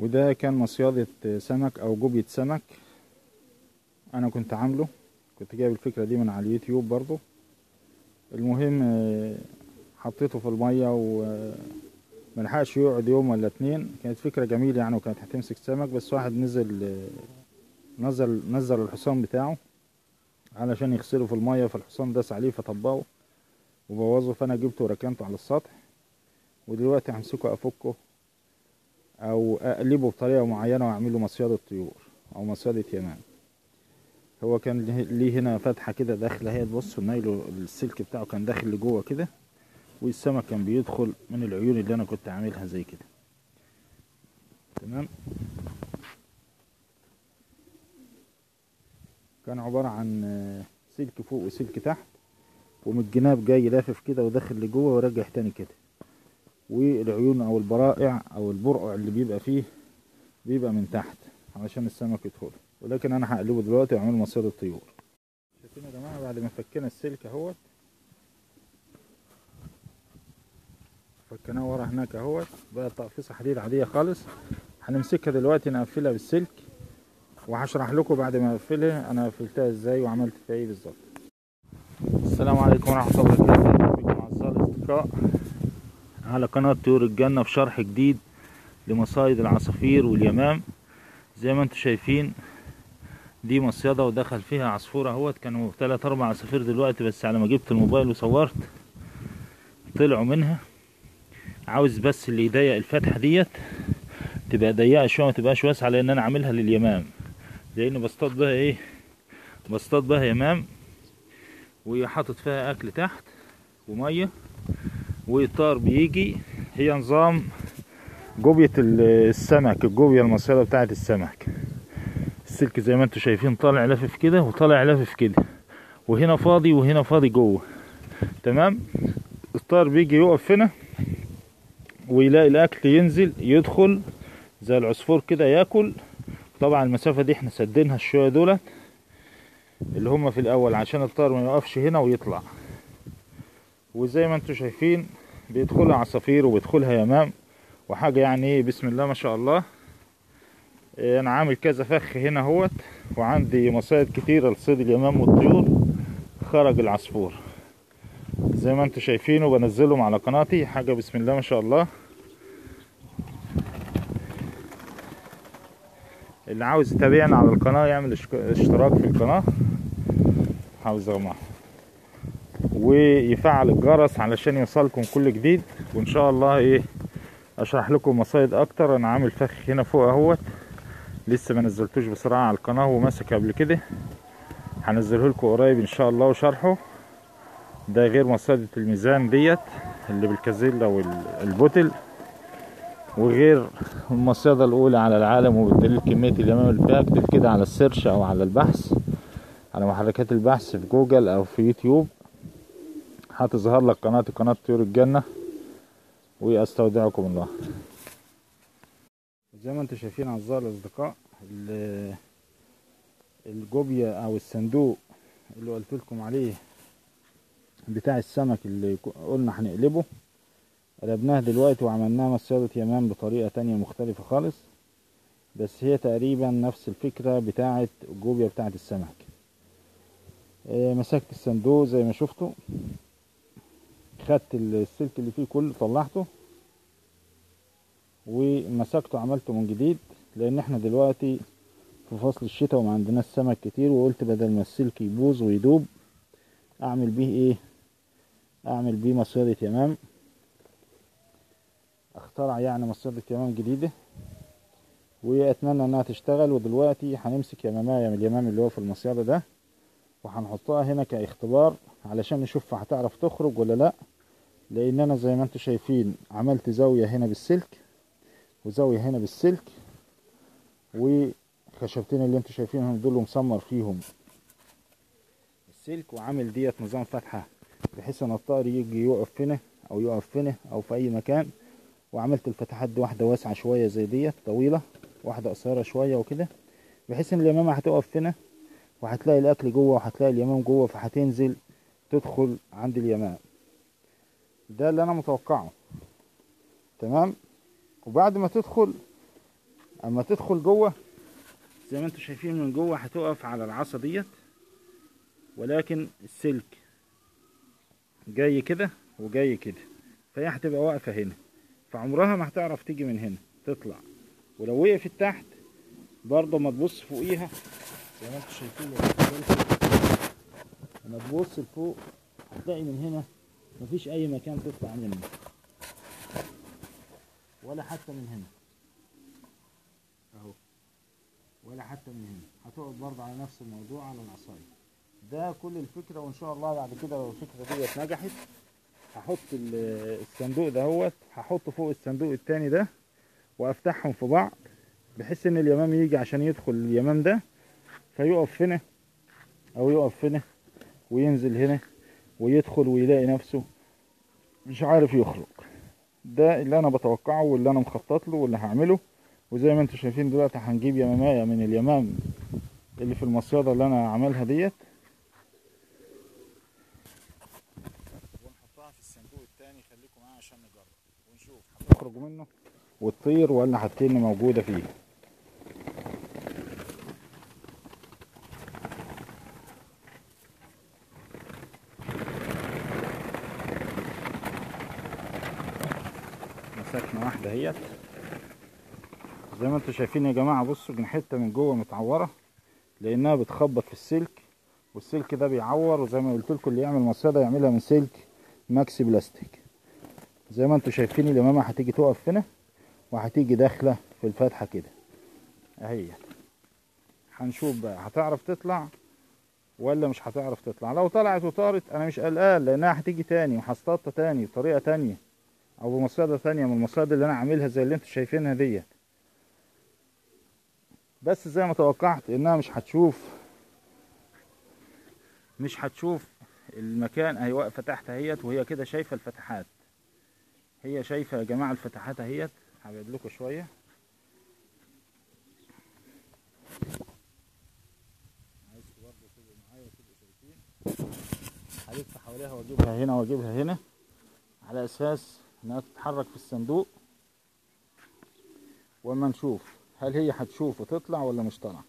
وده كان مصيادة سمك او جوبية سمك. انا كنت عامله، كنت جايب الفكرة دي من على اليوتيوب برضو. المهم حطيته في المية وملحقش يقعد يوم ولا اتنين. كانت فكرة جميلة يعني، وكانت هتمسك سمك. بس واحد نزل الحصان بتاعه علشان يغسله في المية، فالحصان داس عليه فطبقه وبوظه. فانا جبته وركنته على السطح، ودلوقتي همسكه افكه او اقلبه بطريقة معينة واعمله مصيادة طيور او مصيادة يمام. هو كان ليه هنا فتحة كده داخلة اهي، تبصوا النايلو السلك بتاعه كان داخل لجوه كده، والسمك كان بيدخل من العيون اللي انا كنت عاملها زي كده. تمام. كان عبارة عن سلك فوق وسلك تحت، ومن الجناب جاي لافف كده وداخل لجوه وراجع تاني كده. والعيون او البرائع او البرقع اللي بيبقى فيه بيبقى من تحت علشان السمك يدخل. ولكن انا هقلبه دلوقتي واعمل مصيدة الطيور. شايفين يا جماعة بعد ما فكينا السلك اهوت، فكناه ورا هناك اهوت، بقى تقفيصة حديد عادية خالص. هنمسكها دلوقتي نقفلها بالسلك، وهشرح لكم بعد ما اقفلها انا قفلتها ازاي وعملت فيها ايه بالظبط. السلام عليكم ورحمة الله وبركاته. اهلا بكم اعزائي الاصدقاء على قناة طيور الجنة في شرح جديد لمصايد العصافير واليمام. زي ما انتم شايفين دي مصيدة ودخل فيها عصفورة اهوت. كانوا 3-4 عصافير دلوقتي، بس على ما جبت الموبايل وصورت طلعوا منها. عاوز بس اللي يضيق الفتحة ديت تبقى ضيقة شوية، ما تبقاش واسعة، لان انا عاملها لليمام، لان بصطاد بها ايه، بصطاد بها يمام، وحاطط فيها اكل تحت ومية واطار بيجي. هي نظام جوبية السمك، الجوبية المصيدة بتاعت السمك. السلك زي ما انتم شايفين طالع لافف كده وطالع لافف كده، وهنا فاضي وهنا فاضي جوه. تمام. الطار بيجي يقف هنا ويلاقي الاكل ينزل يدخل زي العصفور كده ياكل. طبعا المسافة دي احنا سدينها الشوية دولت اللي هم في الاول عشان الطار ما يقفش هنا ويطلع. وزي ما انتم شايفين بيدخلها عصافير وبيدخلها يمام وحاجة يعني ايه بسم الله ما شاء الله. انا عامل كذا فخ هنا اهوت، وعندي مصايد كتيرة لصيد اليمام والطيور. خرج العصفور زي ما انتم شايفينه، بنزلهم على قناتي حاجة بسم الله ما شاء الله. اللي عاوز يتابعنا على القناة يعمل اشتراك في القناة، عاوز اغمح ويفعل الجرس علشان يوصلكم كل جديد. وان شاء الله ايه اشرح لكم مصايد اكتر. انا عامل فخ هنا فوق اهوت لسه ما نزلتوش بسرعة على القناة، وماسك قبل كده هنزله لكم قريب ان شاء الله وشرحه. ده غير مصيدة الميزان ديت اللي بالكازيلا والبوتل، وغير المصيدة الاولى على العالم وبالدليل كمية اليمام اللي فيها. اكتب كده على السيرش او على البحث على محركات البحث في جوجل او في يوتيوب، هتظهر لك قناتي قناة طيور الجنة. واستودعكم الله. زي ما انتم شايفين اعزائي الاصدقاء الجوبيا او الصندوق اللي قلت لكم عليه بتاع السمك اللي قلنا هنقلبه، قلبناه دلوقتي وعملناه مصيدة يمام بطريقة تانية مختلفة خالص. بس هي تقريبا نفس الفكرة بتاعة الجوبيا بتاعة السمك. مسكت الصندوق زي ما شفتوا، خدت السلك اللي فيه كله طلعته ومسكته عملته من جديد، لان احنا دلوقتي في فصل الشتاء وما عندناش سمك كتير. وقلت بدل ما السلك يبوظ ويدوب اعمل بيه ايه، اعمل بيه مصيدة يمام. اخترع يعني مصيدة يمام جديدة واتمنى انها تشتغل. ودلوقتي هنمسك يمامية من اليمام اللي هو في المصيدة ده وهنحطها هنا كاختبار علشان نشوف هتعرف تخرج ولا لا. لان انا زي ما انتم شايفين عملت زاوية هنا بالسلك وزاوية هنا بالسلك، وخشبتين اللي انتم شايفينهم دول مسمر فيهم السلك، وعامل ديت نظام فتحة بحيث ان الطائر يجي يقف هنا او يقف هنا او في اي مكان. وعملت الفتحات دي واحدة واسعة شوية زي ديت طويلة، واحدة قصيرة شوية وكده، بحيث ان اليمامة هتقف هنا وهتلاقي الاكل جوه وهتلاقي اليمام جوه، فهتنزل تدخل عند اليمام. ده اللي انا متوقعه. تمام. وبعد ما تدخل اما تدخل جوه زي ما انتم شايفين من جوه هتقف على العصا ديت، ولكن السلك جاي كده وجاي كده، فهي هتبقى واقفة هنا، فعمرها ما هتعرف تيجي من هنا تطلع. ولو وقفت تحت برضه ما تبص فوقيها زي ما انتم شايفين، لما تبص لفوق هتلاقي من هنا مفيش اي مكان تطلع منه، ولا حتى من هنا اهو، ولا حتى من هنا. هتقعد برضه على نفس الموضوع على العصاية. ده كل الفكرة. وان شاء الله بعد كده لو الفكرة ديت نجحت هحط الصندوق دهوت، هحطه فوق الصندوق التاني ده وافتحهم في بعض، بحيث ان اليمام يجي عشان يدخل اليمام ده فيقف هنا او يقف هنا وينزل هنا ويدخل ويلاقي نفسه مش عارف يخرج. ده اللي انا بتوقعه واللي انا مخطط له واللي هعمله. وزي ما انتم شايفين دلوقتي هنجيب يمامية من اليمام اللي في المصيادة اللي انا عاملها ديت، ونحطها في الصندوق التاني. خليكم معايا عشان نجرب ونشوف هتخرج منه وتطير ولا هتكون موجودة فيه. مسكنا واحدة اهيت زي ما انتم شايفين يا جماعة. بصوا جنحتها من جوه متعورة لانها بتخبط في السلك، والسلك ده بيعور. وزي ما قلت لكم اللي يعمل مصيدة يعملها من سلك ماكسي بلاستيك. زي ما انتم شايفين اليمامة هتيجي تقف هنا وهتيجي داخلة في الفتحة كده اهي. هنشوف بقى هتعرف تطلع ولا مش هتعرف تطلع. لو طلعت وطارت انا مش قلقان، لانها هتيجي تاني وهصطادها تاني بطريقة تانية او بمصيدة تانية من المصايد اللي انا عاملها زي اللي انتم شايفينها ديت. بس زي ما توقعت انها مش هتشوف المكان اهي واقفة تحت اهيت، وهي كده شايفة الفتحات. هي شايفة يا جماعة الفتحات اهيت. هبعد لكم شوية. عايزكم برضه تبقوا معايا وتبقوا شايفين. هلف حواليها واجيبها هنا واجيبها هنا على اساس انها تتحرك في الصندوق، واما نشوف هل هي هتشوف وتطلع ولا مش طالعة.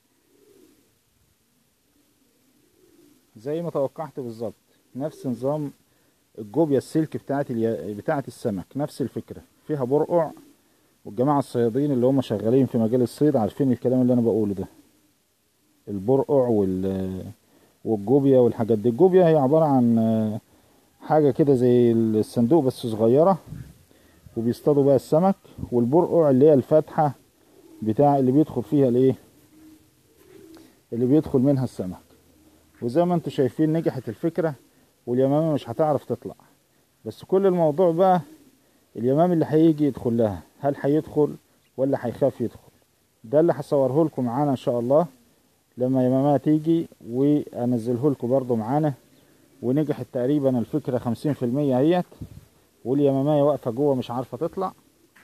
زي ما توقعت بالظبط نفس نظام الجوبيا السلك بتاعت السمك، نفس الفكرة. فيها برقع، والجماعة الصيادين اللي هم شغالين في مجال الصيد عارفين الكلام اللي انا بقوله ده. البرقع والجوبيا والحاجات دي. الجوبيا هي عبارة عن حاجة كده زي الصندوق بس صغيرة، وبيصطادوا بقى السمك. والبرقع اللي هي الفتحة بتاع اللي بيدخل فيها الايه، اللي بيدخل منها السمك. وزي ما انتم شايفين نجحت الفكرة، واليمامة مش هتعرف تطلع. بس كل الموضوع بقى اليمام اللي هيجي يدخل لها، هل هيدخل ولا هيخاف يدخل. ده اللي هصوره لكم معانا ان شاء الله لما يمامها تيجي، وانزله لكم برضو معانا. ونجحت تقريبا الفكرة 50% اهيت، واليمامية واقفة جوه مش عارفة تطلع.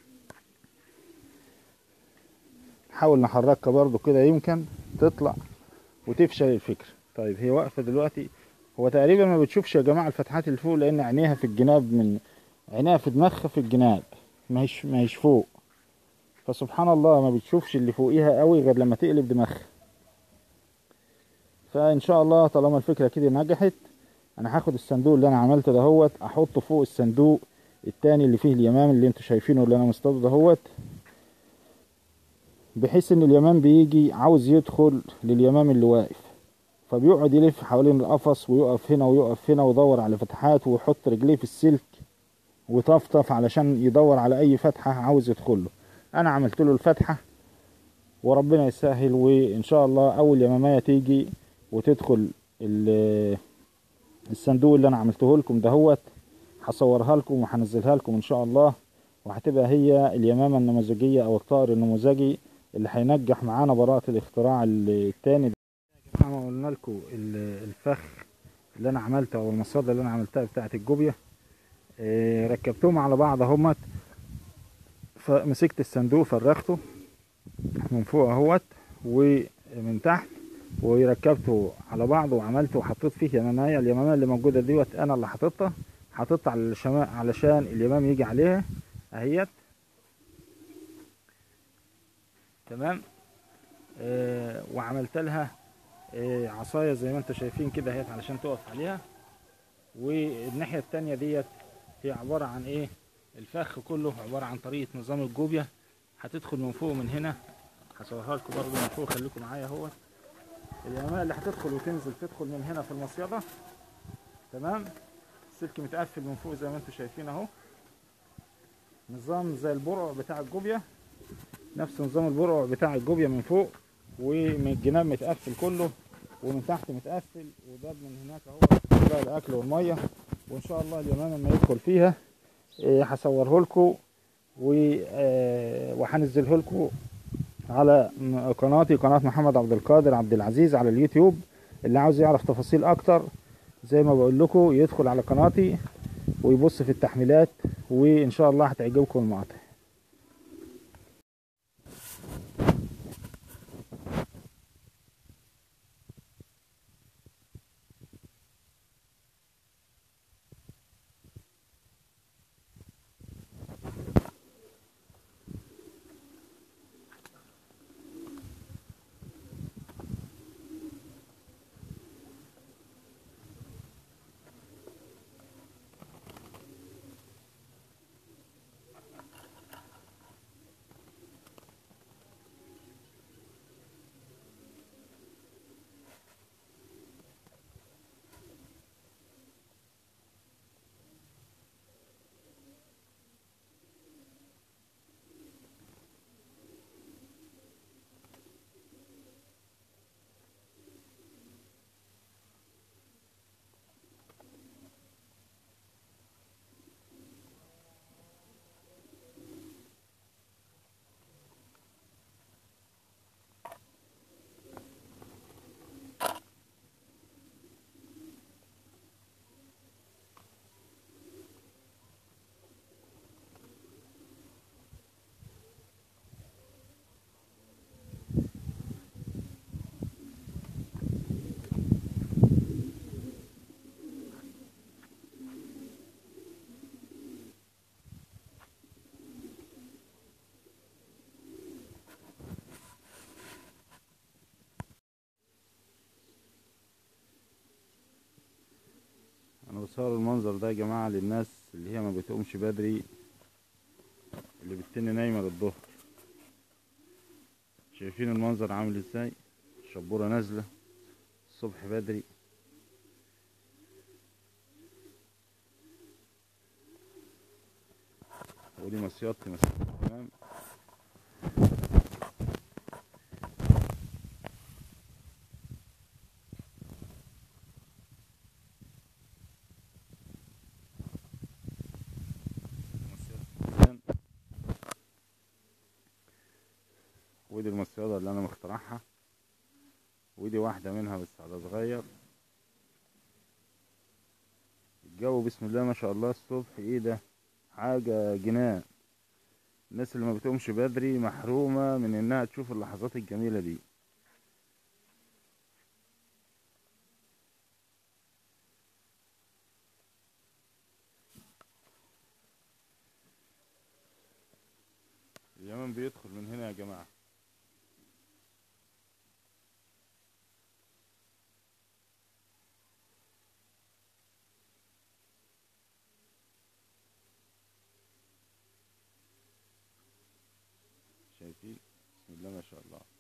نحاول نحركها برضو كده يمكن تطلع وتفشل الفكرة. طيب هي واقفة دلوقتي. هو تقريبا ما بتشوفش يا جماعة الفتحات اللي فوق، لان عينيها في الجناب، من عينيها في دماغها في الجناب، ما هيش فوق. فسبحان الله ما بتشوفش اللي فوقيها قوي غير لما تقلب دماغها. فان شاء الله طالما الفكرة كده نجحت، انا هاخد الصندوق اللي انا عملته دهوت احطه فوق الصندوق التاني اللي فيه اليمام اللي انتوا شايفينه اللي انا مصطاده دهوت، بحيث ان اليمام بيجي عاوز يدخل لليمام اللي واقف، فبيقعد يلف حوالين القفص ويقف هنا ويقف هنا ويدور على فتحات، ويحط رجليه في السلك وطفطف علشان يدور على اي فتحة عاوز يدخله. انا عملت له الفتحة وربنا يسهل، وان شاء الله اول يمامية تيجي وتدخل الصندوق اللي انا عملته لكم دهوت هصورها لكم وهنزلها لكم ان شاء الله، وهتبقى هي اليمامة النموذجية او الطائر النموذجي اللي هينجح معانا براءة الاختراع التاني. احنا ما قلنا لكم الفخ اللي انا عملته او المصاده اللي انا عملتها بتاعه الجوبيا، ركبتهم على بعض اهمت. فمسكت الصندوق فرغته من فوق اهوت ومن تحت، وركبته على بعض وعملته وحطيت فيه يمامية. اليمامية اللي موجودة ديت انا اللي حاططها على الشماء علشان اليمام يجي عليها اهيت. تمام. وعملت لها عصايه زي ما انتم شايفين كده اهيت علشان تقف عليها. والناحيه التانية ديت هي عباره عن ايه؟ الفخ كله عباره عن طريقه نظام الجوبيا. هتدخل من فوق من هنا، هصورها لكم برضه من فوق، خليكم معايا اهوت. اليمامه اللي هتدخل وتنزل تدخل من هنا في المصيده. تمام. السلك متقفل من فوق زي ما انتم شايفين اهو، نظام زي البرع بتاع الجوبيا، نفس نظام البرع بتاع الجوبيا من فوق، ومن الجناب متقفل كله، ومن تحت متقفل، وباب من هناك اهو بقى الاكل والميه. وان شاء الله اليمامه لما يدخل فيها هصوره لكم وهنزله لكم على قناتي، قناه محمد عبد القادر عبد العزيز على اليوتيوب. اللي عاوز يعرف تفاصيل اكتر زي ما بقول لكم يدخل على قناتي ويبص في التحميلات، وان شاء الله هتعجبكم المقاطع. انا بصور المنظر ده يا جماعه للناس اللي هي ما بتقومش بدري، اللي بتتني نايمه للظهر. شايفين المنظر عامل ازاي؟ الشبوره نازله الصبح بدري. ودي مصيادتي تمام. ودي المصيادة اللي انا مخترعها، ودي واحدة منها بس على صغير. الجو بسم الله ما شاء الله الصبح ايه ده، حاجة جنان. الناس اللي ما بتقومش بدري محرومة من انها تشوف اللحظات الجميلة دي. اليمن بيدخل من هنا يا جماعة. شايفين بسم الله ما شاء الله.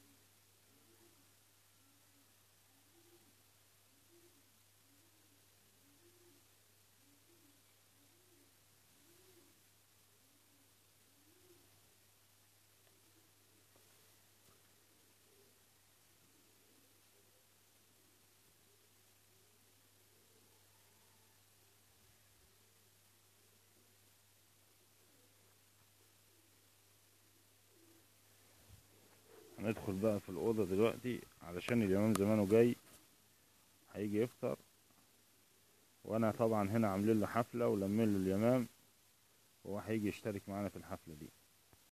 هندخل بقى في الأوضة دلوقتي علشان اليمام زمانه جاي هيجي يفطر. وانا طبعا هنا عاملين له حفلة ولمين له اليمام، وهو هيجي يشترك معانا في الحفلة دي.